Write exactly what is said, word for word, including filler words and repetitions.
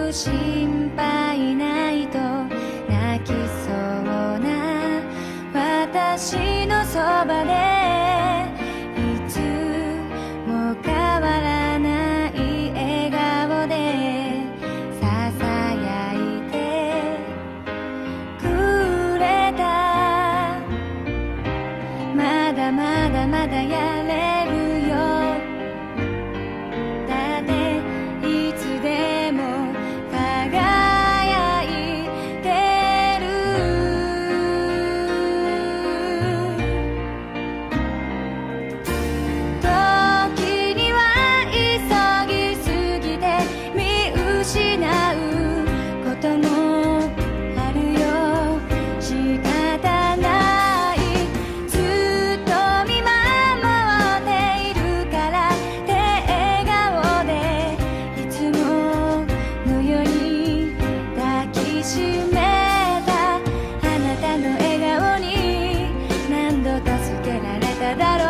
心配ないと泣きそうな私のそばでいつも変わらない笑顔でささやいてくれた。まだまだまだやれるよ。だっていつでも輝いてる。時には急ぎすぎて見失うこともあるよ。仕方ない。ずっと見守っているからって笑顔でいつものように抱きしめた。あなたの笑顔に何度助けられただろう。